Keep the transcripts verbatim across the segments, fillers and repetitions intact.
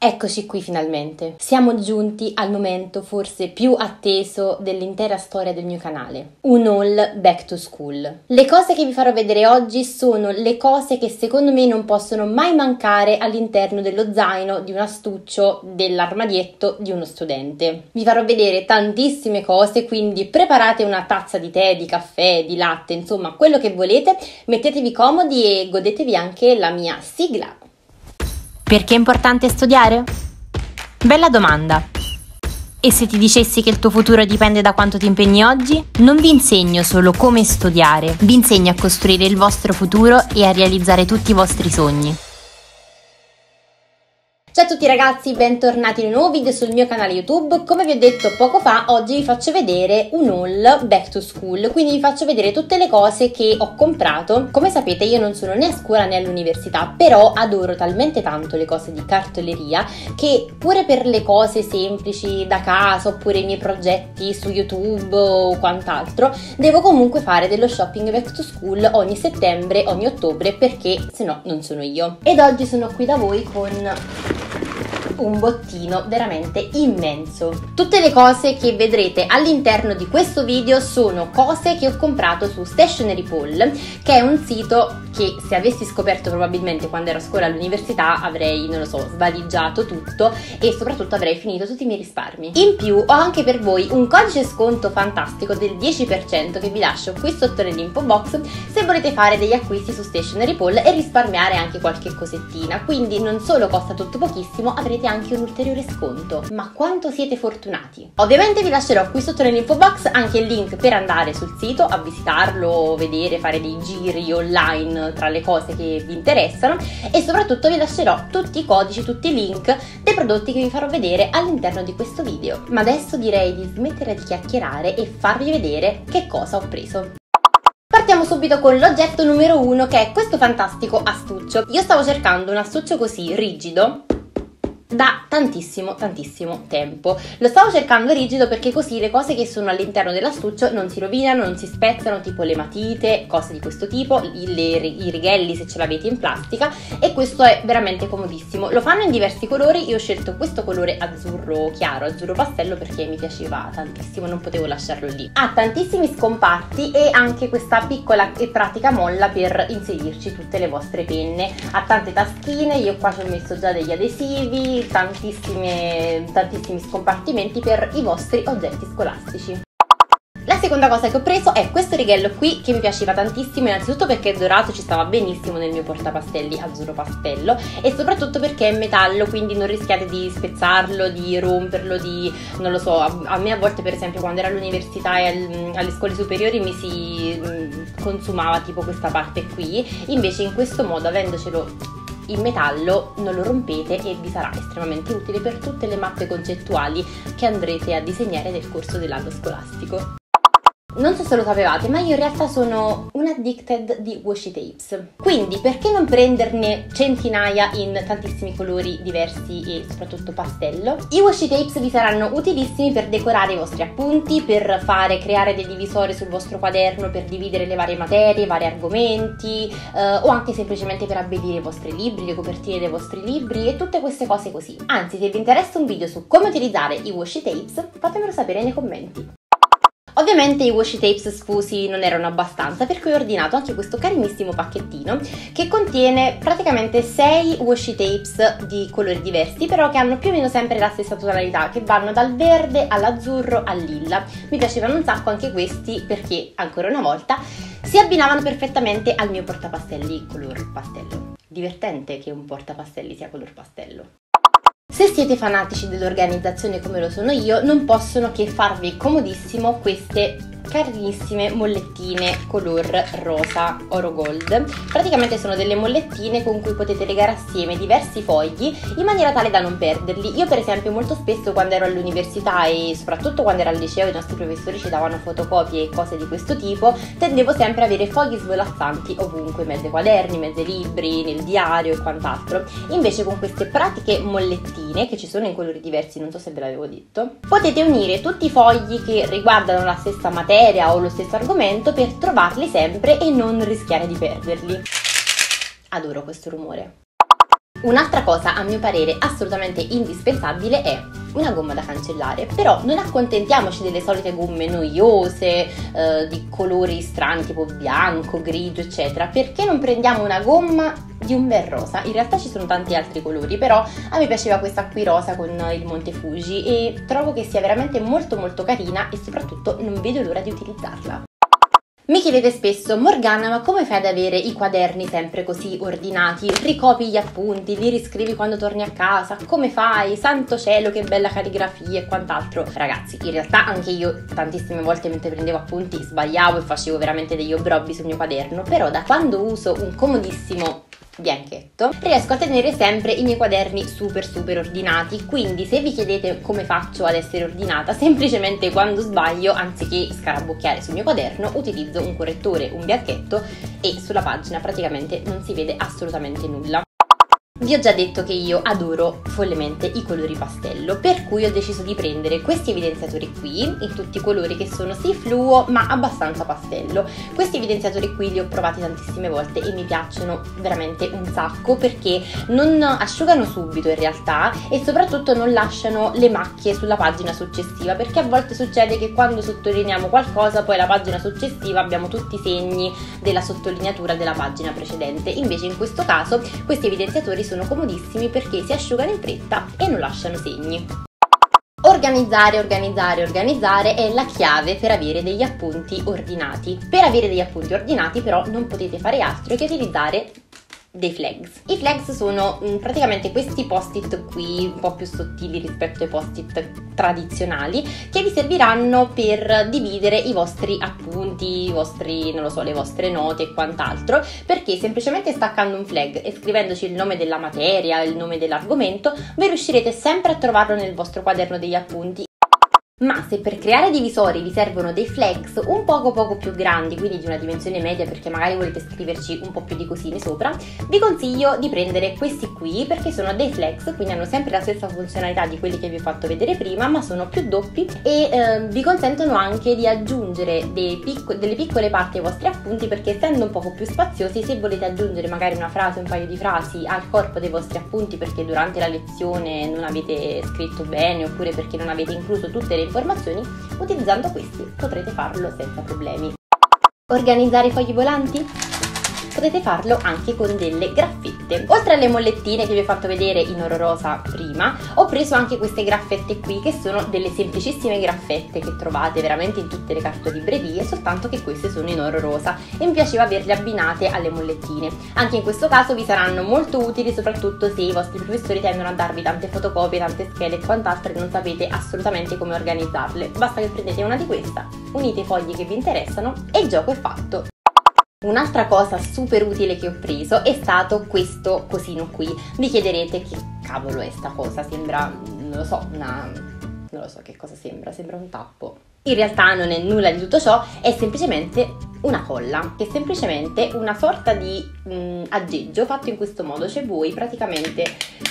Eccoci qui finalmente. Siamo giunti al momento forse più atteso dell'intera storia del mio canale. Un haul back to school. Le cose che vi farò vedere oggi sono le cose che secondo me non possono mai mancare all'interno dello zaino, di un astuccio, dell'armadietto di uno studente. Vi farò vedere tantissime cose, quindi preparate una tazza di tè, di caffè, di latte, insomma quello che volete, mettetevi comodi e godetevi anche la mia sigla. Perché è importante studiare? Bella domanda. E se ti dicessi che il tuo futuro dipende da quanto ti impegni oggi? Non vi insegno solo come studiare, vi insegno a costruire il vostro futuro e a realizzare tutti i vostri sogni. Ciao a tutti ragazzi, bentornati in un nuovo video sul mio canale YouTube. Come vi ho detto poco fa, oggi vi faccio vedere un haul back to school, quindi vi faccio vedere tutte le cose che ho comprato. Come sapete io non sono né a scuola né all'università, però adoro talmente tanto le cose di cartoleria che pure per le cose semplici da casa oppure i miei progetti su YouTube o quant'altro devo comunque fare dello shopping back to school ogni settembre, ogni ottobre, perché se no non sono io. Ed oggi sono qui da voi con un bottino veramente immenso. Tutte le cose che vedrete all'interno di questo video sono cose che ho comprato su Stationery Pal, che è un sito che se avessi scoperto probabilmente quando ero a scuola all'università avrei, non lo so, svaligiato tutto e soprattutto avrei finito tutti i miei risparmi. In più ho anche per voi un codice sconto fantastico del dieci per cento che vi lascio qui sotto nell'info box se volete fare degli acquisti su Stationery Pal e risparmiare anche qualche cosettina. Quindi non solo costa tutto pochissimo, avrete anche un ulteriore sconto. Ma quanto siete fortunati! Ovviamente vi lascerò qui sotto nell'info box anche il link per andare sul sito a visitarlo, vedere, fare dei giri online tra le cose che vi interessano e soprattutto vi lascerò tutti i codici, tutti i link dei prodotti che vi farò vedere all'interno di questo video. Ma adesso direi di smettere di chiacchierare e farvi vedere che cosa ho preso. Partiamo subito con l'oggetto numero uno, che è questo fantastico astuccio. Io stavo cercando un astuccio così rigido da tantissimo tantissimo tempo. Lo stavo cercando rigido perché così le cose che sono all'interno dell'astuccio non si rovinano, non si spezzano, tipo le matite, cose di questo tipo, i, le, i righelli se ce l'avete in plastica, e questo è veramente comodissimo. Lo fanno in diversi colori, io ho scelto questo colore azzurro chiaro, azzurro pastello, perché mi piaceva tantissimo, non potevo lasciarlo lì. Ha tantissimi scomparti e anche questa piccola e pratica molla per inserirci tutte le vostre penne. Ha tante taschine, io qua ci ho messo già degli adesivi, tantissime, tantissimi scompartimenti per i vostri oggetti scolastici. La seconda cosa che ho preso è questo righello qui, che mi piaceva tantissimo, innanzitutto perché è dorato, ci stava benissimo nel mio portapastelli azzurro pastello, e soprattutto perché è metallo, quindi non rischiate di spezzarlo, di romperlo, di, non lo so, a, a me a volte per esempio quando ero all'università e al, alle scuole superiori mi si mh, consumava tipo questa parte qui, invece in questo modo, avendocelo in metallo, non lo rompete e vi sarà estremamente utile per tutte le mappe concettuali che andrete a disegnare nel corso dell'anno scolastico. Non so se lo sapevate, ma io in realtà sono un addicted di washi tapes, quindi perché non prenderne centinaia in tantissimi colori diversi e soprattutto pastello? I washi tapes vi saranno utilissimi per decorare i vostri appunti, per fare, creare dei divisori sul vostro quaderno, per dividere le varie materie, i vari argomenti, eh, o anche semplicemente per abbellire i vostri libri, le copertine dei vostri libri e tutte queste cose così. Anzi, se vi interessa un video su come utilizzare i washi tapes, fatemelo sapere nei commenti. Ovviamente i washi tapes sfusi non erano abbastanza, per cui ho ordinato anche questo carinissimo pacchettino che contiene praticamente sei washi tapes di colori diversi, però che hanno più o meno sempre la stessa tonalità, che vanno dal verde all'azzurro al lilla. Mi piacevano un sacco anche questi perché, ancora una volta, si abbinavano perfettamente al mio portapastelli color pastello. Divertente che un portapastelli sia color pastello. Se siete fanatici dell'organizzazione come lo sono io, non possono che farvi comodissimo queste carinissime mollettine color rosa oro gold. Praticamente sono delle mollettine con cui potete legare assieme diversi fogli in maniera tale da non perderli. Io per esempio molto spesso quando ero all'università e soprattutto quando ero al liceo, i nostri professori ci davano fotocopie e cose di questo tipo, tendevo sempre a avere fogli svolazzanti ovunque, in mezzo ai quaderni, in mezzo ai libri, nel diario e quant'altro. Invece con queste pratiche mollettine, che ci sono in colori diversi, non so se ve l'avevo detto, potete unire tutti i fogli che riguardano la stessa materia o lo stesso argomento per trovarli sempre e non rischiare di perderli. Adoro questo rumore. Un'altra cosa a mio parere assolutamente indispensabile è una gomma da cancellare, però non accontentiamoci delle solite gomme noiose, eh, di colori strani tipo bianco, grigio eccetera. Perché non prendiamo una gomma di un bel rosa? In realtà ci sono tanti altri colori, però a me piaceva questa qui rosa con il Monte Fuji e trovo che sia veramente molto molto carina e soprattutto non vedo l'ora di utilizzarla. Mi chiedete spesso: Morgana, ma come fai ad avere i quaderni sempre così ordinati? Ricopi gli appunti, li riscrivi quando torni a casa? Come fai? Santo cielo, che bella calligrafia e quant'altro. Ragazzi, in realtà anche io tantissime volte mentre prendevo appunti sbagliavo e facevo veramente degli obbrobbi sul mio quaderno, però da quando uso un comodissimo bianchetto riesco a tenere sempre i miei quaderni super super ordinati. Quindi se vi chiedete come faccio ad essere ordinata, semplicemente quando sbaglio, anziché scarabocchiare sul mio quaderno, utilizzo un correttore, un bianchetto, e sulla pagina praticamente non si vede assolutamente nulla. Vi ho già detto che io adoro follemente i colori pastello, per cui ho deciso di prendere questi evidenziatori qui, in tutti i colori che sono sì fluo ma abbastanza pastello. Questi evidenziatori qui li ho provati tantissime volte e mi piacciono veramente un sacco perché non asciugano subito in realtà e soprattutto non lasciano le macchie sulla pagina successiva, perché a volte succede che quando sottolineiamo qualcosa poi la pagina successiva abbiamo tutti i segni della sottolineatura della pagina precedente. Invece in questo caso questi evidenziatori sono comodissimi perché si asciugano in fretta e non lasciano segni. Organizzare, organizzare, organizzare è la chiave per avere degli appunti ordinati. Per avere degli appunti ordinati però non potete fare altro che utilizzare dei flags. I flags sono mh, praticamente questi post-it qui, un po' più sottili rispetto ai post-it tradizionali, che vi serviranno per dividere i vostri appunti, i vostri, non lo so, le vostre note e quant'altro, perché semplicemente staccando un flag e scrivendoci il nome della materia, il nome dell'argomento, voi riuscirete sempre a trovarlo nel vostro quaderno degli appunti. Ma se per creare divisori vi servono dei flags un poco poco più grandi, quindi di una dimensione media perché magari volete scriverci un po' più di cosine sopra, vi consiglio di prendere questi qui perché sono dei flags, quindi hanno sempre la stessa funzionalità di quelli che vi ho fatto vedere prima, ma sono più doppi e eh, vi consentono anche di aggiungere dei picco- delle piccole parti ai vostri appunti, perché essendo un poco più spaziosi, se volete aggiungere magari una frase, un paio di frasi al corpo dei vostri appunti perché durante la lezione non avete scritto bene oppure perché non avete incluso tutte le informazioni, utilizzando questi potrete farlo senza problemi. Organizzare i fogli volanti? Potete farlo anche con delle graffette. Oltre alle mollettine che vi ho fatto vedere in oro rosa prima, ho preso anche queste graffette qui, che sono delle semplicissime graffette che trovate veramente in tutte le cartolibrerie, soltanto che queste sono in oro rosa e mi piaceva averle abbinate alle mollettine. Anche in questo caso vi saranno molto utili, soprattutto se i vostri professori tendono a darvi tante fotocopie, tante schede e quant'altro e non sapete assolutamente come organizzarle. Basta che prendete una di queste, unite i fogli che vi interessano e il gioco è fatto. Un'altra cosa super utile che ho preso è stato questo cosino qui. Vi chiederete che cavolo è sta cosa, sembra, non lo so, una... non lo so che cosa sembra, sembra un tappo. In realtà non è nulla di tutto ciò, è semplicemente una colla, che è semplicemente una sorta di mh, aggeggio fatto in questo modo, cioè voi praticamente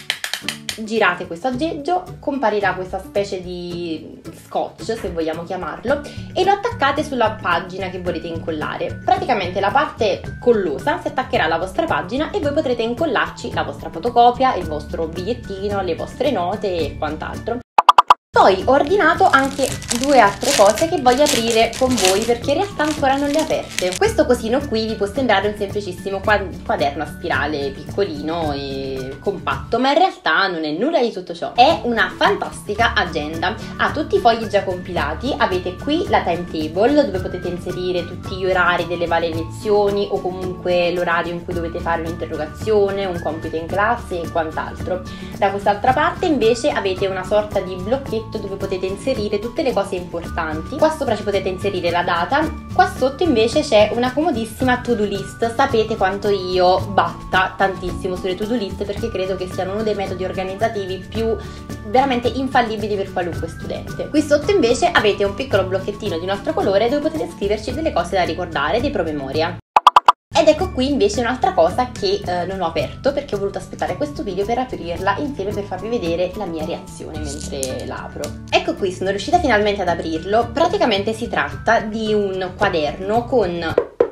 girate questo aggeggio, comparirà questa specie di scotch, se vogliamo chiamarlo, e lo attaccate sulla pagina che volete incollare. Praticamente la parte collosa si attaccherà alla vostra pagina e voi potrete incollarci la vostra fotocopia, il vostro bigliettino, le vostre note e quant'altro. Poi ho ordinato anche due altre cose che voglio aprire con voi perché in realtà ancora non le ho aperte. Questo cosino qui vi può sembrare un semplicissimo quaderno a spirale piccolino e compatto, ma in realtà non è nulla di tutto ciò. È una fantastica agenda. Ha tutti i fogli già compilati, avete qui la timetable dove potete inserire tutti gli orari delle varie lezioni o comunque l'orario in cui dovete fare un'interrogazione, un compito in classe e quant'altro. Da quest'altra parte invece avete una sorta di blocchetto dove potete inserire tutte le cose importanti. Qua sopra ci potete inserire la data, qua sotto invece c'è una comodissima to-do list. Sapete quanto io batta tantissimo sulle to-do list perché credo che siano uno dei metodi organizzativi più veramente infallibili per qualunque studente. Qui sotto invece avete un piccolo blocchettino di un altro colore dove potete scriverci delle cose da ricordare, dei promemoria. Ed ecco qui invece un'altra cosa che eh, non ho aperto perché ho voluto aspettare questo video per aprirla insieme per farvi vedere la mia reazione mentre la apro. Ecco qui, sono riuscita finalmente ad aprirlo. Praticamente si tratta di un quaderno con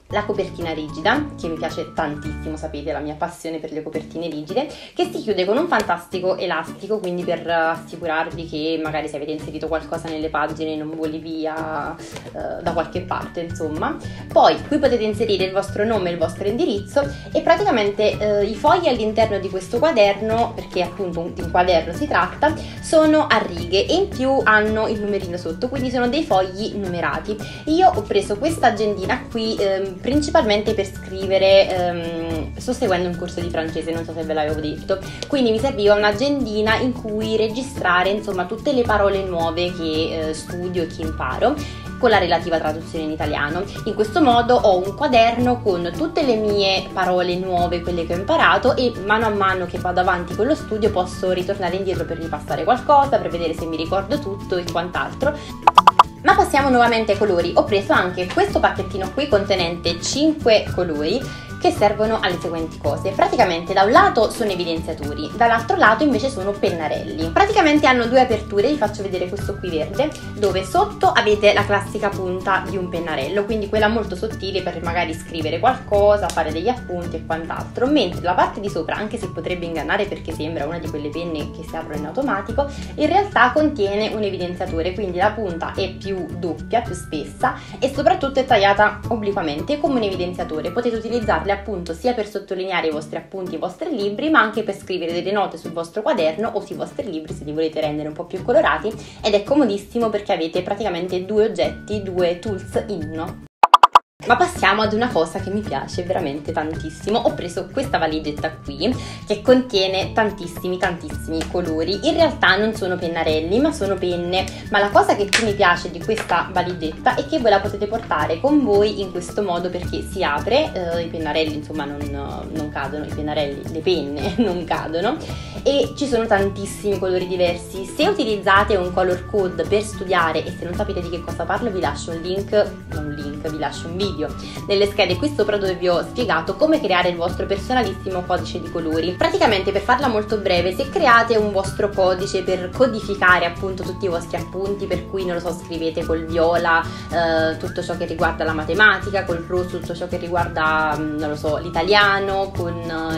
la copertina rigida, che mi piace tantissimo, sapete la mia passione per le copertine rigide, che si chiude con un fantastico elastico, quindi per assicurarvi che magari se avete inserito qualcosa nelle pagine non voli via eh, da qualche parte, insomma. Poi qui potete inserire il vostro nome e il vostro indirizzo e praticamente eh, i fogli all'interno di questo quaderno, perché appunto di un quaderno si tratta, sono a righe e in più hanno il numerino sotto, quindi sono dei fogli numerati. Io ho preso questa agendina qui ehm, principalmente per scrivere, ehm, sto seguendo un corso di francese, non so se ve l'avevo detto, quindi mi serviva un'agendina in cui registrare insomma tutte le parole nuove che eh, studio e che imparo, con la relativa traduzione in italiano. In questo modo ho un quaderno con tutte le mie parole nuove, quelle che ho imparato, e mano a mano che vado avanti con lo studio posso ritornare indietro per ripassare qualcosa, per vedere se mi ricordo tutto e quant'altro. Ma passiamo nuovamente ai colori. Ho preso anche questo pacchettino qui contenente cinque colori che servono alle seguenti cose. Praticamente da un lato sono evidenziatori, dall'altro lato invece sono pennarelli. Praticamente hanno due aperture, vi faccio vedere questo qui verde, dove sotto avete la classica punta di un pennarello, quindi quella molto sottile per magari scrivere qualcosa, fare degli appunti e quant'altro, mentre la parte di sopra, anche se potrebbe ingannare perché sembra una di quelle penne che si aprono in automatico, in realtà contiene un evidenziatore, quindi la punta è più doppia, più spessa e soprattutto è tagliata obliquamente come un evidenziatore. Potete utilizzarla appunto sia per sottolineare i vostri appunti, i vostri libri, ma anche per scrivere delle note sul vostro quaderno o sui vostri libri se li volete rendere un po' più colorati, ed è comodissimo perché avete praticamente due oggetti, due tools in uno. Ma passiamo ad una cosa che mi piace veramente tantissimo. Ho preso questa valigetta qui che contiene tantissimi tantissimi colori. In realtà non sono pennarelli ma sono penne, ma la cosa che più mi piace di questa valigetta è che voi la potete portare con voi in questo modo, perché si apre, eh, i pennarelli insomma non, non cadono, i pennarelli, le penne non cadono, e ci sono tantissimi colori diversi. Se utilizzate un color code per studiare e se non sapete di che cosa parlo, vi lascio un link, non un link, vi lascio un video nelle schede qui sopra dove vi ho spiegato come creare il vostro personalissimo codice di colori. Praticamente, per farla molto breve, se create un vostro codice per codificare appunto tutti i vostri appunti, per cui non lo so, scrivete col viola eh, tutto ciò che riguarda la matematica, col rosso tutto ciò che riguarda non lo so l'italiano, con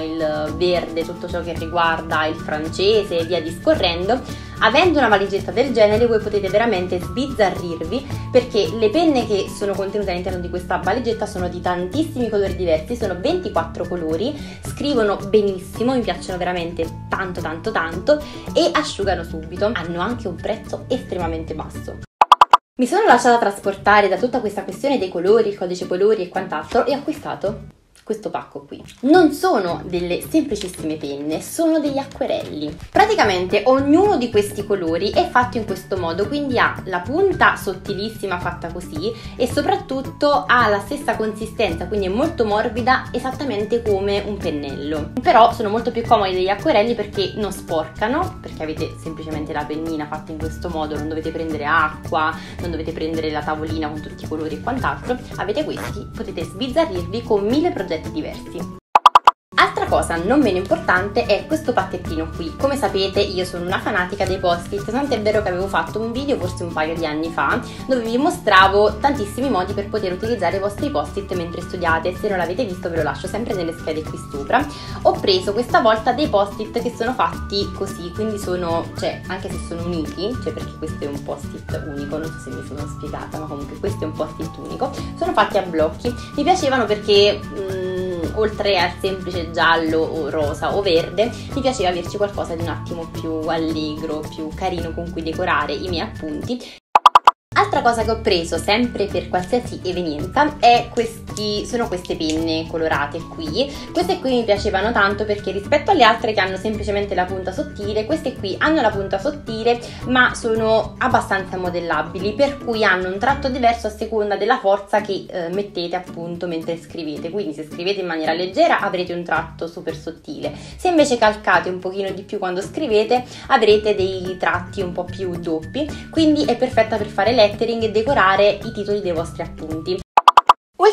il verde tutto ciò che riguarda il francese e via discorrendo, avendo una valigetta del genere voi potete veramente sbizzarrirvi, perché le penne che sono contenute all'interno di questa valigetta sono di tantissimi colori diversi, sono ventiquattro colori, scrivono benissimo, mi piacciono veramente tanto tanto tanto e asciugano subito, hanno anche un prezzo estremamente basso. Mi sono lasciata trasportare da tutta questa questione dei colori, il codice colori e quant'altro, e ho acquistato questo pacco qui. Non sono delle semplicissime penne, sono degli acquerelli. Praticamente ognuno di questi colori è fatto in questo modo, quindi ha la punta sottilissima fatta così e soprattutto ha la stessa consistenza, quindi è molto morbida, esattamente come un pennello. Però sono molto più comodi degli acquerelli perché non sporcano, perché avete semplicemente la pennina fatta in questo modo, non dovete prendere acqua, non dovete prendere la tavolina con tutti i colori e quant'altro. Avete questi, potete sbizzarrirvi con mille progetti diversi. Altra cosa non meno importante è questo pacchettino qui. Come sapete io sono una fanatica dei post-it, tant'è vero che avevo fatto un video forse un paio di anni fa dove vi mostravo tantissimi modi per poter utilizzare i vostri post-it mentre studiate. Se non l'avete visto ve lo lascio sempre nelle schede qui sopra. Ho preso questa volta dei post-it che sono fatti così, quindi sono, cioè anche se sono uniti, cioè perché questo è un post-it unico, non so se mi sono spiegata, ma comunque questo è un post-it unico, sono fatti a blocchi. Mi piacevano perché mh, oltre al semplice giallo o rosa o verde mi piaceva averci qualcosa di un attimo più allegro, più carino con cui decorare i miei appunti. Altra cosa che ho preso sempre per qualsiasi evenienza è questi, sono queste penne colorate qui. Queste qui mi piacevano tanto perché rispetto alle altre che hanno semplicemente la punta sottile, queste qui hanno la punta sottile ma sono abbastanza modellabili, per cui hanno un tratto diverso a seconda della forza che eh, mettete appunto mentre scrivete. Quindi se scrivete in maniera leggera avrete un tratto super sottile, se invece calcate un pochino di più quando scrivete avrete dei tratti un po' più doppi, quindi è perfetta per fare lettering e decorare i titoli dei vostri appunti.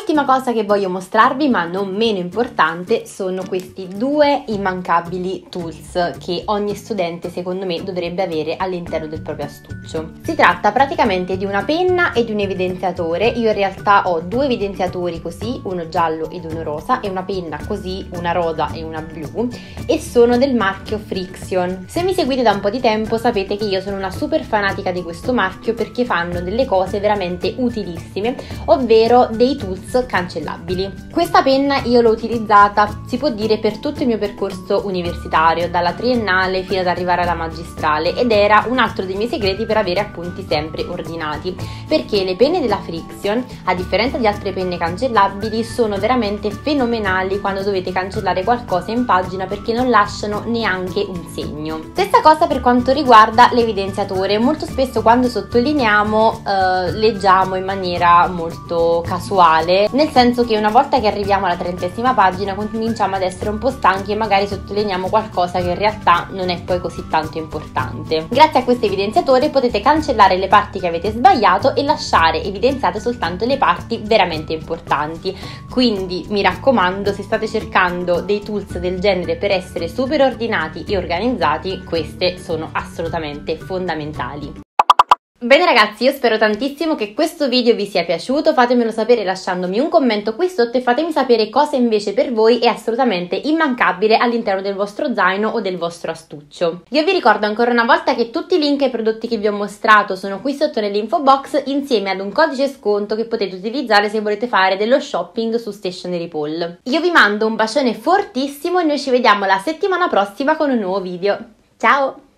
L'ultima cosa che voglio mostrarvi, ma non meno importante, sono questi due immancabili tools che ogni studente secondo me dovrebbe avere all'interno del proprio astuccio. Si tratta praticamente di una penna e di un evidenziatore. Io in realtà ho due evidenziatori così, uno giallo ed uno rosa, e una penna così, una rosa e una blu, e sono del marchio Frixion. Se mi seguite da un po' di tempo sapete che io sono una super fanatica di questo marchio perché fanno delle cose veramente utilissime, ovvero dei tools cancellabili. Questa penna io l'ho utilizzata, si può dire, per tutto il mio percorso universitario, dalla triennale fino ad arrivare alla magistrale, ed era un altro dei miei segreti per avere appunti sempre ordinati, perché le penne della Frixion, a differenza di altre penne cancellabili, sono veramente fenomenali quando dovete cancellare qualcosa in pagina, perché non lasciano neanche un segno. Stessa cosa per quanto riguarda l'evidenziatore. Molto spesso quando sottolineiamo eh, leggiamo in maniera molto casuale, nel senso che una volta che arriviamo alla trentesima pagina cominciamo ad essere un po' stanchi e magari sottolineiamo qualcosa che in realtà non è poi così tanto importante. Grazie a questo evidenziatore potete cancellare le parti che avete sbagliato e lasciare evidenziate soltanto le parti veramente importanti. Quindi mi raccomando, se state cercando dei tools del genere per essere super ordinati e organizzati, queste sono assolutamente fondamentali. Bene ragazzi, io spero tantissimo che questo video vi sia piaciuto. Fatemelo sapere lasciandomi un commento qui sotto e fatemi sapere cosa invece per voi è assolutamente immancabile all'interno del vostro zaino o del vostro astuccio. Io vi ricordo ancora una volta che tutti i link ai prodotti che vi ho mostrato sono qui sotto nell'info box, insieme ad un codice sconto che potete utilizzare se volete fare dello shopping su Stationery Pal. Io vi mando un bacione fortissimo e noi ci vediamo la settimana prossima con un nuovo video. Ciao!